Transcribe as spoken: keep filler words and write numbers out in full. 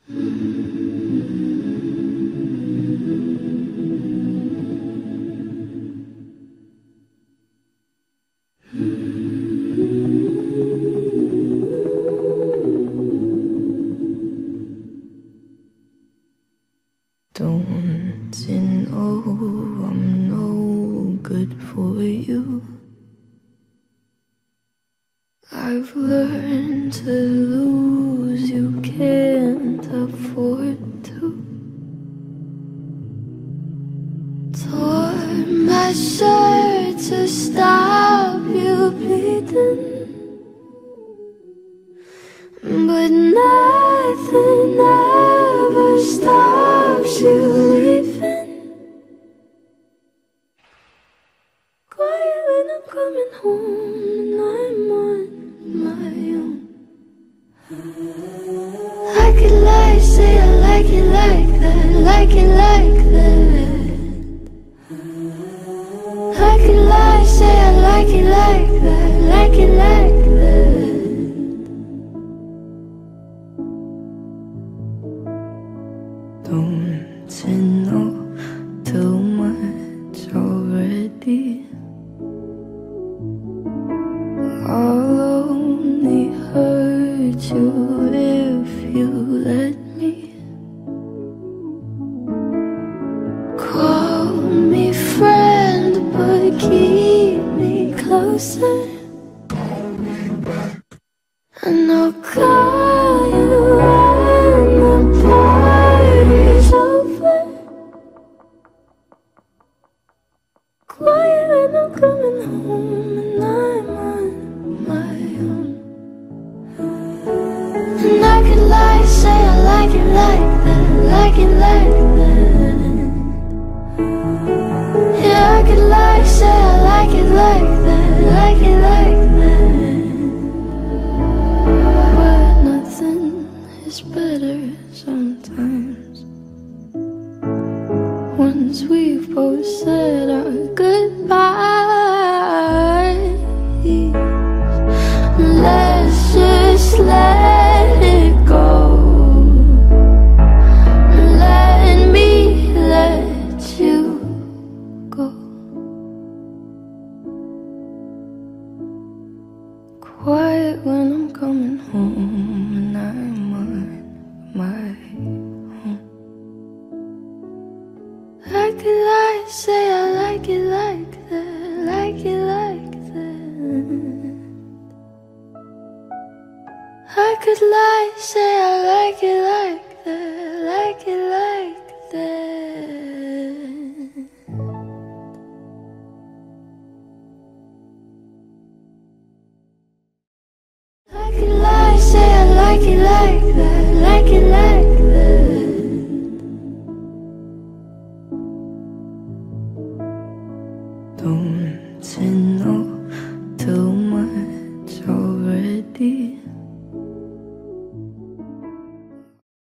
Don't you know I'm no good for you? I've learned to lose, you can't afford to. Tore my shirt to stop you bleeding, but nothing ever stops you leaving. Quiet when I'm coming home and I'm on my own. I could lie, say I like it like that, like it like that. I could lie, say I like it like that, like it like that. Don't you know too much already? I'll only hurt you if you let me. Call me friend, but keep me closer. And I'll call you when the party's over. Quiet when I'm coming home and I'm on my own. And I could lie, say I like it like that, like it like that. Yeah, I could lie, say I like it like that, like it like that. But nothing is better sometimes. Once we've both said our goodbyes, let's just let it go. Let me let you go. Quiet when I'm coming home and I'm on my own. I could lie, say I like it like that, like it like that. I could lie, say I like it like that, like it like that. I could lie, say I like it like that, like it like that. Don't you know too